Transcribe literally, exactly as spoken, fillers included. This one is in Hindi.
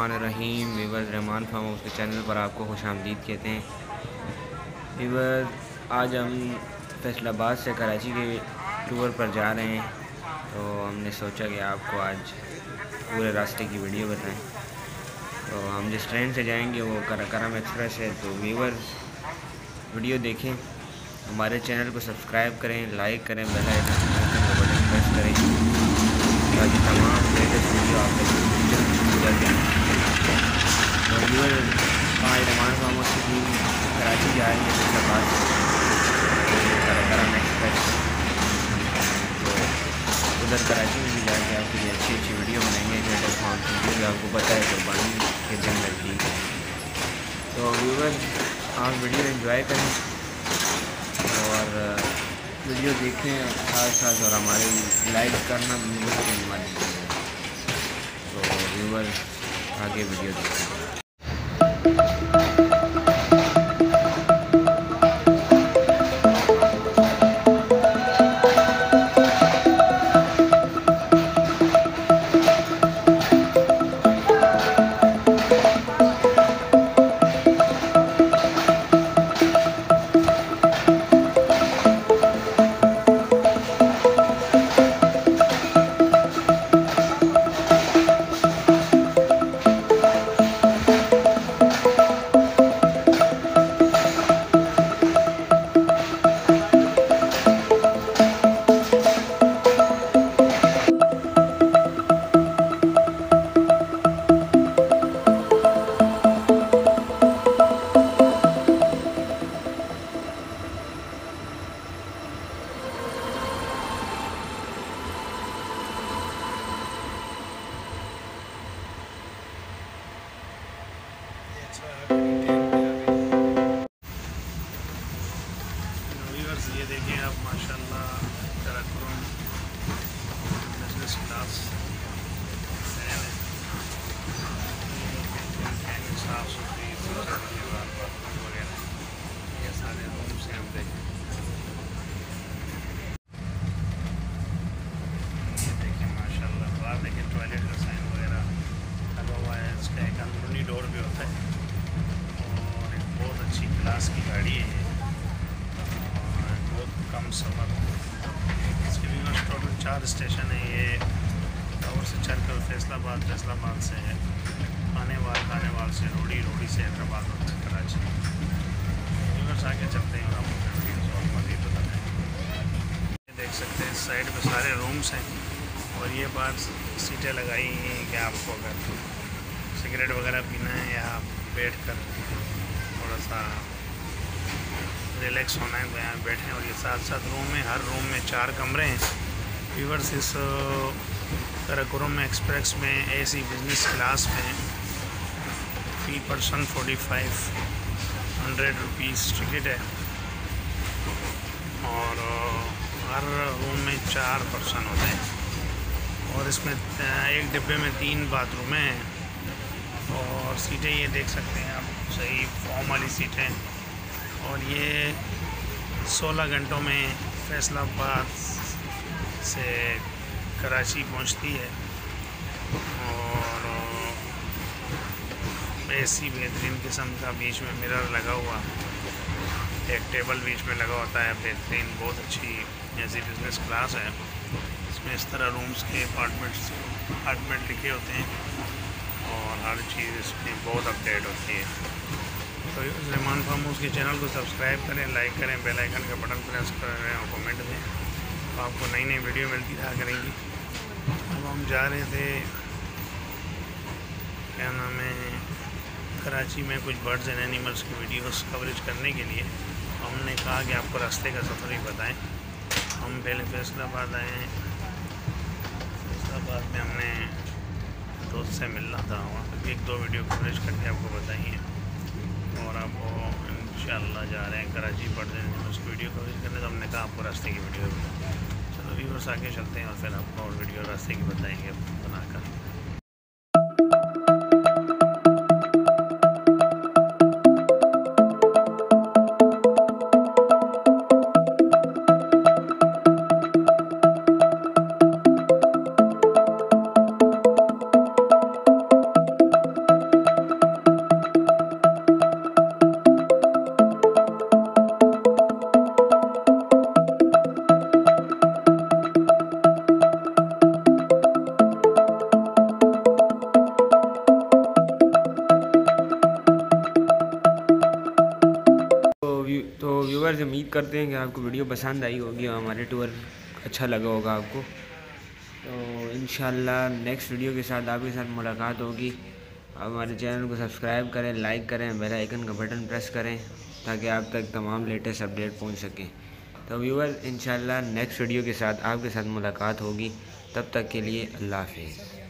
बिस्मिल्लाहिर्रहमानिर्रहीम। वीवर रहमान फार्म हाउस के चैनल पर आपको खुशामदीद कहते हैं। वीवर आज हम फैसलाबाद से कराची के टूर पर जा रहे हैं, तो हमने सोचा कि आपको आज पूरे रास्ते की वीडियो बताएं। तो हम जिस ट्रेन से जाएंगे वो कराकोरम एक्सप्रेस है। तो वीवर वीडियो देखें, हमारे चैनल को सब्सक्राइब करें, लाइक करें, बेल आइकन का बटन प्रेस करें ताकि तमाम लेटेस्ट वीडियो आप तक जल्द जाएँ। तो वीवर आज रहमान फार्म हाउस की कराची जा रही है फैसलाबाद से कराकोरम एक्सप्रेस। तो उधर कराची में भी जाके आपके लिए अच्छी अच्छी वीडियो बनाएंगे। लेटेस्ट फार्म की वीडियो आपको पता है कुर्बानी के दिन लगती है। तो व्यूवर आप वीडियो एंजॉय करें और वीडियो देखें साथ साथ, और हमारे लाइक करना भी हमारी। तो व्यूवर आगे वीडियो देखें। ये देखें आप माशाल्लाह कराकोरम बिजनेस क्लास साफ सुथरी वगैरह ये सारे रूम से हम देखें। ये देखें माशाल्लाह बाहर देखें टॉयलेट का साइन वगैरह लगा हुआ है। इसका एक अंदरूनी डोर भी होता है और एक बहुत अच्छी क्लास की गाड़ी है। कम सफ़र इसके भी बस टोटल चार स्टेशन है। ये टावर से चलकर फैसलाबाद, फैसलाबाद से खानेवाल, खानेवाल से रोडी, रोडी से हैदराबाद होता है कराची। यूनिवर्स आके चलते हैं और आपको वीडियो और मज़ीद बताते हैं। ये देख सकते हैं साइड पे सारे रूम्स हैं और ये बात सीटें लगाई हैं कि आपको अगर सिगरेट वगैरह पीना है या बैठ कर थोड़ा सा रिलैक्स होना है तो यहाँ बैठे। और ये साथ साथ रूम में, हर रूम में चार कमरे हैं। व्यूअर्स इस कराकोरम एक्सप्रेस में एसी बिजनेस क्लास में fee person forty five hundred rupees ticket है और हर रूम में चार पर्सन होते हैं और इसमें एक डिब्बे में तीन बाथरूमें हैं और सीटें ये देख सकते हैं आप, सही फॉर्म वाली सीटें। और ये सोलह घंटों में फैसलाबाद से कराची पहुंचती है और एसी बेहतरीन किस्म का, बीच में मिरर लगा हुआ, एक टेबल बीच में लगा होता है, बेहतरीन बहुत अच्छी ऐसी बिजनेस क्लास है। इसमें इस तरह रूम्स के अपार्टमेंट्स अपार्टमेंट लिखे होते हैं और हर चीज़ इसमें बहुत अपडेट होती है। तो रहमान फार्म हाउस के चैनल को सब्सक्राइब करें, लाइक करें, बेल आइकन का बटन प्रेस करें और कमेंट दें, तो आपको नई नई वीडियो मिलती रहा करेंगी। अब हम जा रहे थे, क्या नाम है, कराची में कुछ बर्ड्स एंड एनिमल्स की वीडियोस कवरेज करने के लिए। हमने कहा कि आपको रास्ते का सफ़र ही बताएं। हम पहले फैसलाबाद आए हैं। फैसलाबाद में हमने दोस्त से मिलना था, वहाँ पर एक दो वीडियो कवरेज करके आपको बताइए और आप इंशाल्लाह जा रहे हैं कराची बर्ड्स एंड एनिमल्स की वीडियो कवरेज करने। तो हमने कहा आपको रास्ते की वीडियो चलो व्यूअर्स आगे चलते हैं और फिर आपको और वीडियो रास्ते की बताएंगे बनाकर। व्यूअर्स उम्मीद करते हैं कि आपको वीडियो पसंद आई होगी और हमारे टूर अच्छा लगा होगा आपको। तो इंशाल्लाह नेक्स्ट वीडियो के साथ आपके साथ मुलाकात होगी। आप हमारे चैनल को सब्सक्राइब करें, लाइक करें, बेल आइकन का बटन प्रेस करें ताकि आप तक तमाम लेटेस्ट अपडेट पहुंच सकें। तो व्यूअर्स इंशाल्लाह नेक्स्ट वीडियो के साथ आपके साथ मुलाकात होगी। तब तक के लिए अल्लाह हाफ़िज़।